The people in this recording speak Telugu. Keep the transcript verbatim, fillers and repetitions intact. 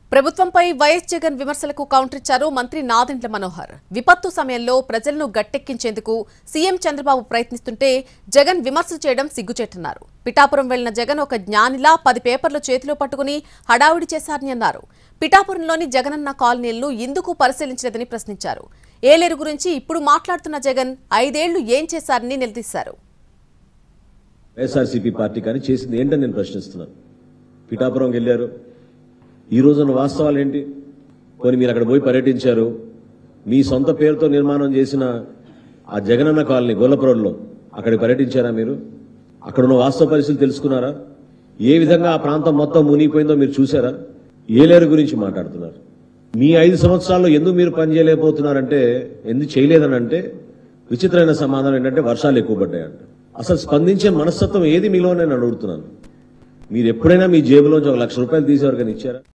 ప్రభుత్వంపై వైఎస్ జగన్ విమర్శలకు కౌంటర్ ఇచ్చారు మంత్రి నాదెండ్ల మనోహర్. విపత్తు సమయంలో ప్రజలను గట్టెక్కించేందుకు సీఎం చంద్రబాబు ప్రయత్నిస్తుంటే జగన్ విమర్శలు చేయడం సిగ్గుచేటన్నారు. పిఠాపురం వెళ్లిన జగన్ ఒక జ్ఞానిలా పది పేపర్లు చేతిలో పట్టుకుని హడావుడి చేశారని అన్నారు. పిఠాపురంలోని జగనన్న కాలనీలను ఎందుకు పరిశీలించలేదని ప్రశ్నించారు. ఏలేరు గురించి ఇప్పుడు మాట్లాడుతున్న జగన్ ఐదేళ్లు ఏం చేశారని నిలదీశారు. వైఎస్ఆర్సీపీ పార్టీ కానీ చేసింది ఏంటని నేను ప్రశ్నిస్తున్నాను. పిఠాపురం వెళ్లారు, ఈ రోజున వాస్తవాలు ఏంటి? కొన్ని మీరు అక్కడ పోయి పర్యటించారు, మీ సొంత పేరుతో నిర్మాణం చేసిన ఆ జగనన్న కాలనీ గొల్లపురంలో అక్కడికి పర్యటించారా? మీరు అక్కడ ఉన్న వాస్తవ పరిస్థితులు తెలుసుకున్నారా? ఏ విధంగా ఆ ప్రాంతం మొత్తం మునిగిపోయిందో మీరు చూసారా? ఏలేరు గురించి మాట్లాడుతున్నారు. మీ ఐదు సంవత్సరాల్లో ఎందుకు మీరు పని చేయలేకపోతున్నారంటే, ఎందుకు చేయలేదని అంటే విచిత్రమైన సమాధానం ఏంటంటే వర్షాలు ఎక్కువ పడ్డాయంట. అసలు స్పందించే మనస్తత్వం ఏది మీలో నేను అడుగుతున్నాను. మీరు ఎప్పుడైనా మీ జేబులోంచి ఒక లక్ష రూపాయలు తీసేవారు కానీ ఇచ్చారా?